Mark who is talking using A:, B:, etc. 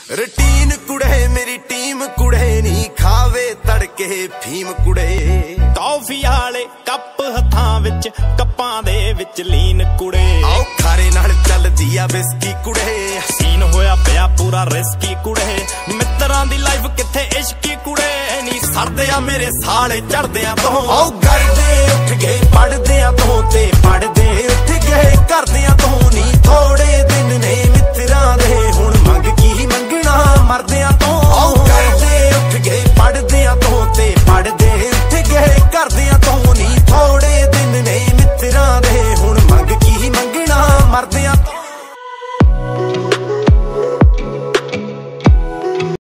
A: routine ਕੁੜੇ ਮੇਰੀ team ਕੁੜੇ ਨੀ ਖਾਵੇ ਤੜਕੇ ਫੀਮ ਕੁੜੇ
B: ਟੌਫੀ ਵਾਲੇ ਕੱਪ ਹੱਥਾਂ ਵਿੱਚ ਕੱਪਾਂ ਦੇ ਵਿੱਚ ਲੀਨ ਕੁੜੇ
A: ਆਓ ਖਾਰੇ ਨਾਲ ਚੱਲਦੀ ਆ ਵਿਸਕੀ ਕੁੜੇ
B: ਸੀਨ ਹੋਇਆ ਪਿਆ ਪੂਰਾ ਰਿਸਕੀ ਕੁੜੇ ਮਿੱਤਰਾਂ ਦੀ ਲਾਈਫ ਕਿੱਥੇ ਇਸ਼ਕੀ ਕੁੜੇ ਨੀ ਸਰਦੇ ਆ ਮੇਰੇ ਸਾਲੇ ਚੜਦੇ ਆ ਤੋਂ
A: ਆਓ ਗਰਦੇ ਉੱਠ ਗਏ ਪੜਦੇ ਆ ਤੋਂ ਤੇ